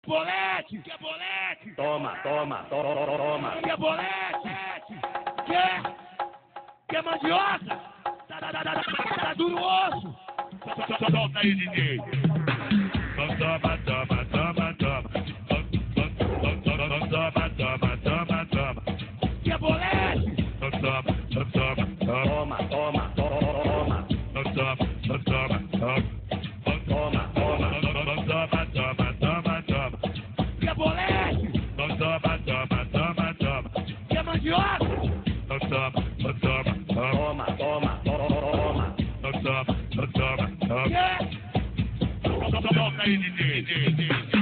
Bolete, quer bolete? Toma, toma, toma. Quer bolete? Quer mandioca? Tá duro o osso. Solta aí, DJ. Toma, toma, toma, toma. Toma, toma, toma, toma. Quer bolete? Toma, toma, Toma, toma, toma. toma, toma, toma. Toma, toma. Toma. Quer bolete? Toma. Quer mandioca? Toma. Toma, toma, toma. Quer? Solta aí, DJ.